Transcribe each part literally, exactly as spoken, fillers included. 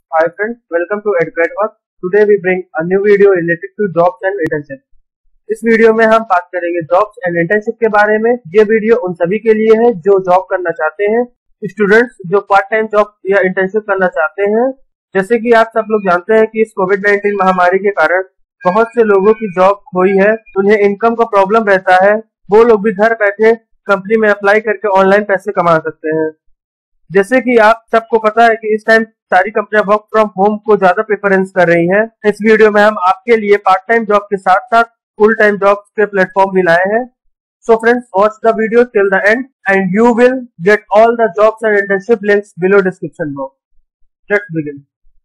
Hi friends, welcome to EdCredWorks. Today we bring a new video related to jobs and internship. इस video में हम बात करेंगे jobs and internship के बारे में। ये वीडियो उन सभी के लिए है जो जॉब करना चाहते हैं, स्टूडेंट्स जो पार्ट टाइम जॉब या इंटर्नशिप करना चाहते हैं। जैसे कि आप सब लोग जानते हैं कि इस कोविड नाइन्टीन महामारी के कारण बहुत से लोगों की जॉब खोई है, उन्हें इनकम का प्रॉब्लम रहता है। वो लोग भी घर बैठे कंपनी में अप्लाई करके ऑनलाइन पैसे कमा सकते हैं। जैसे कि आप सबको पता है कि इस टाइम सारी कंपनियां वर्क फ्रॉम होम को ज्यादा प्रेफरेंस कर रही हैं। इस वीडियो में हम आपके लिए पार्ट टाइम जॉब के साथ साथ फुल टाइम जॉब के प्लेटफॉर्म भी लाए हैं। So friends, watch the video till the end and you will get all the jobs and internship links below description box. Let's begin.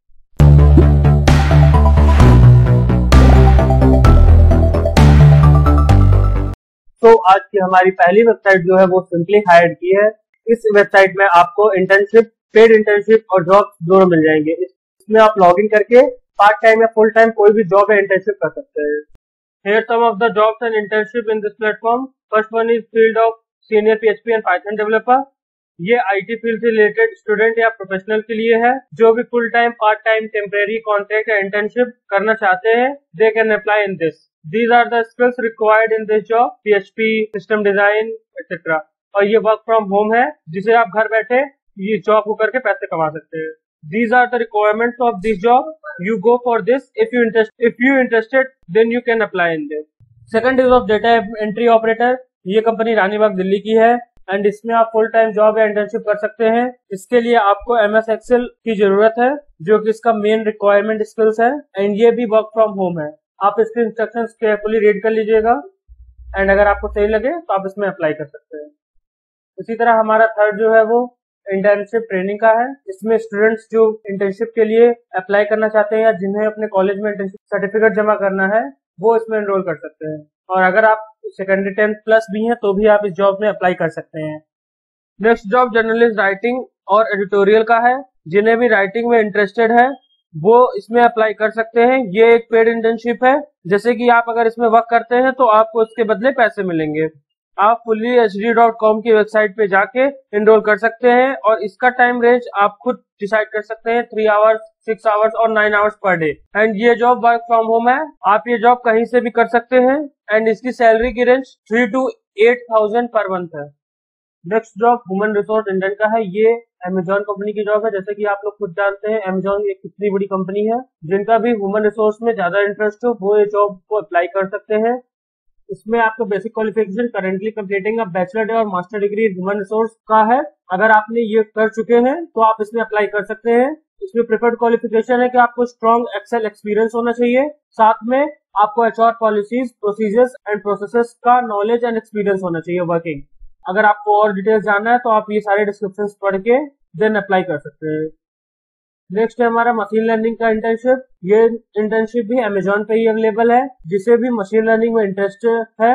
तो आज की हमारी पहली वेबसाइट जो है वो सिंपली हायर्ड की है। इस वेबसाइट में आपको इंटर्नशिप, पेड इंटर्नशिप और जॉब दोनों मिल जाएंगे। इसमें आप लॉग इन करके पार्ट टाइम या फुल टाइम कोई भी जॉब या इंटर्नशिप कर सकते हैं। Here some of the jobs and internship in this platform. First one is field of senior P H P and Python developer. ये आई टी फील्ड से related student या professional के लिए है जो भी full time, part time, temporary, contract या internship करना चाहते हैं। They can apply in this. These are the skills required in this job: P H P, system design, etcetera. और ये वर्क फ्रॉम होम है जिसे आप घर बैठे ये जॉब को करके पैसे कमा सकते हैं। These are the requirements of this job. You go for this. If you interest, if you interested, then you can apply in this. Second is of data entry operator. ये कंपनी रानी बाग दिल्ली की है and इसमें आप full time job या internship कर सकते हैं। इसके लिए आपको एम एस एक्सेल की जरूरत है जो कि इसका मेन रिक्वायरमेंट स्किल्स है एंड ये भी वर्क फ्रॉम होम है। आप इसके इंस्ट्रक्शंस केयरफुली रीड कर लीजिएगा एंड अगर आपको सही लगे तो आप इसमें अप्लाई कर सकते हैं। इसी तरह हमारा थर्ड जो है वो इंटर्नशिप ट्रेनिंग का है। इसमें स्टूडेंट्स जो इंटर्नशिप के लिए अप्लाई करना चाहते हैं या जिन्हें अपने कॉलेज में इंटर्नशिप सर्टिफिकेट जमा करना है वो इसमें एनरोल कर सकते हैं। और अगर आप सेकेंडरी टेंथ प्लस भी हैं तो भी आप इस जॉब में अप्लाई कर सकते हैं। नेक्स्ट जॉब जर्नलिस्ट राइटिंग और एडिटोरियल का है। जिन्हें भी राइटिंग में इंटरेस्टेड है वो इसमें अप्लाई कर सकते हैं। ये एक पेड इंटर्नशिप है। जैसे कि आप अगर इसमें वर्क करते हैं तो आपको इसके बदले पैसे मिलेंगे। आप fully H D dot com की वेबसाइट पे जाके एनरोल कर सकते हैं और इसका टाइम रेंज आप खुद डिसाइड कर सकते हैं, थ्री आवर्स, सिक्स आवर्स और nine hours per day. And ये जॉब वर्क फ्रॉम होम है। आप ये जॉब कहीं से भी कर सकते हैं एंड इसकी सैलरी की range three to eight thousand per month है। Next job human resource intern का है। ये अमेजॉन कंपनी की जॉब है। जैसे कि आप लोग खुद जानते हैं अमेजॉन एक कितनी बड़ी कंपनी है। जिनका भी ह्यूमन रिसोर्स में ज्यादा इंटरेस्ट हो वो ये जॉब को अप्लाई कर सकते हैं। इसमें आपको basic qualification currently completing a bachelor और मास्टर डिग्री ह्यूमन रिसोर्स का है। अगर आपने ये कर चुके हैं तो आप इसमें अप्लाई कर सकते हैं। इसमें प्रेफर्ड क्वालिफिकेशन है कि आपको स्ट्रॉन्ग एक्सेल एक्सपीरियंस होना चाहिए। साथ में आपको H R policies, procedures and processes का नॉलेज एंड एक्सपीरियंस होना चाहिए वर्किंग। अगर आपको और डिटेल्स जानना है तो आप ये सारे डिस्क्रिप्शन पढ़ के देन अप्लाई कर सकते हैं। नेक्स्ट है हमारा मशीन लर्निंग का इंटर्नशिप। ये इंटर्नशिप भी अमेजॉन पे ही अवेलेबल है। जिसे भी मशीन लर्निंग में इंटरेस्ट है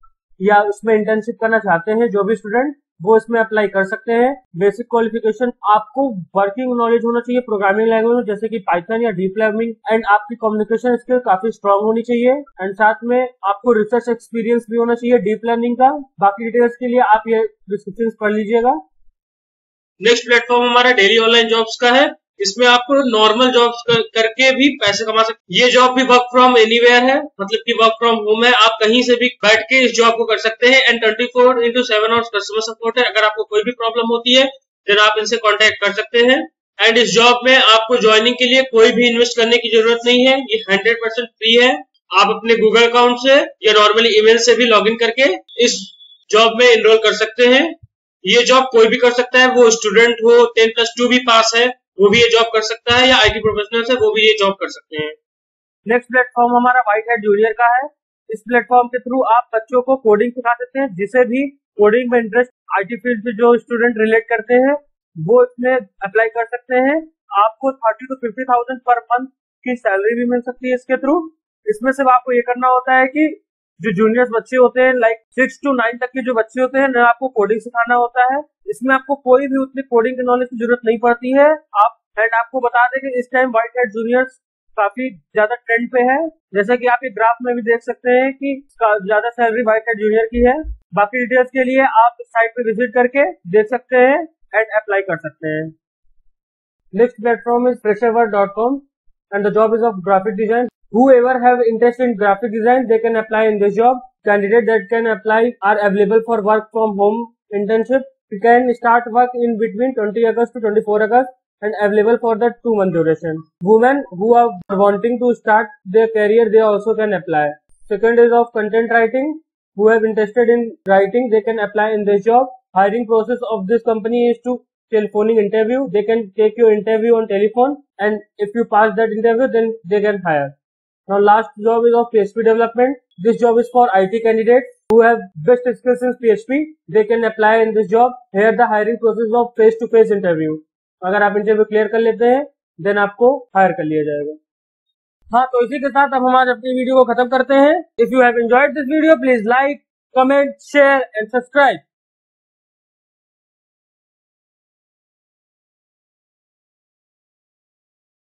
या उसमें इंटर्नशिप करना चाहते हैं जो भी स्टूडेंट वो इसमें अप्लाई कर सकते हैं। बेसिक क्वालिफिकेशन आपको वर्किंग नॉलेज होना चाहिए प्रोग्रामिंग लैंग्वेज में जैसे कि पाइथन या डीप लर्निंग एंड आपकी कम्युनिकेशन स्किल काफी स्ट्रांग होनी चाहिए एंड साथ में आपको रिसर्च एक्सपीरियंस भी होना चाहिए डीप लर्निंग का। बाकी डिटेल्स के लिए आप ये डिस्क्रिप्शन पढ़ लीजिएगा। नेक्स्ट प्लेटफॉर्म हमारा डेली ऑनलाइन जॉब्स का है। इसमें आपको नॉर्मल जॉब्स कर, करके भी पैसे कमा सकते। ये जॉब भी वर्क फ्रॉम एनीवेयर है, मतलब कि वर्क फ्रॉम होम है। आप कहीं से भी बैठ के इस जॉब को कर सकते हैं and twenty four into seven hours customer support है। अगर आपको कोई भी प्रॉब्लम होती है फिर आप इनसे कांटेक्ट कर सकते हैं। एंड इस जॉब में आपको ज्वाइनिंग के लिए कोई भी इन्वेस्ट करने की जरूरत नहीं है। ये हंड्रेड परसेंट फ्री है। आप अपने गूगल अकाउंट से या नॉर्मली ईमेल से भी लॉग इन करके इस जॉब में एनरोल कर सकते हैं। ये जॉब कोई भी कर सकता है, वो स्टूडेंट हो, टेन प्लस टू भी पास है वो भी ये जॉब कर सकता है या आई टी प्रोफेशनल्स है वो भी ये जॉब कर सकते हैं। नेक्स्ट प्लेटफॉर्म हमारा व्हाइट हैट जूनियर का है। इस प्लेटफॉर्म के थ्रू आप बच्चों को कोडिंग सिखा सकते हैं। जिसे भी कोडिंग में इंटरेस्ट, आई टी फील्ड से जो स्टूडेंट रिलेट करते हैं वो इसमें अप्लाई कर सकते हैं। आपको thirty to fifty thousand per month की सैलरी भी मिल सकती है इसके थ्रू। इसमें सिर्फ आपको ये करना होता है कि जो जूनियर्स बच्चे होते हैं लाइक सिक्स टू नाइन तक के जो बच्चे होते हैं ना आपको कोडिंग सिखाना होता है। इसमें आपको कोई भी उतनी कोडिंग की नॉलेज की जरूरत नहीं पड़ती है। आप एंड आपको बता दें कि इस टाइम व्हाइट हैट जूनियर्स काफी ज्यादा ट्रेंड पे है। जैसा कि आप ये ग्राफ में भी देख सकते हैं कि ज्यादा सैलरी व्हाइट हैट जूनियर की है। बाकी डिटेल्स के लिए आप इस साइट पे विजिट करके देख सकते हैं एंड अप्लाई कर सकते हैं। Next platform is fresherwork dot com and the job is of graphic design. Whoever have interest in graphic design, they can apply in this job. Candidates that can apply are available for work from home internship. You can start work in between twenty August to twenty-four August and available for the two month duration. Women who are wanting to start their career, they also can apply. Second is of content writing. Who have interested in writing, they can apply in this job. Hiring process of this company is to telephonic interview. They can take your interview on telephone, and if you pass that interview, then they can hire. Now last job is of P H P development. This job is for I T candidates who have best skills in P H P. They can apply in this job. Here the hiring process of face to face interview. अगर आप interview clear कर लेते हैं, then आपको higher कर लिया जाएगा। हाँ, तो इसी के साथ अब हम आज अपनी वीडियो को खत्म करते हैं। If you have enjoyed this video, please like, comment, share and subscribe.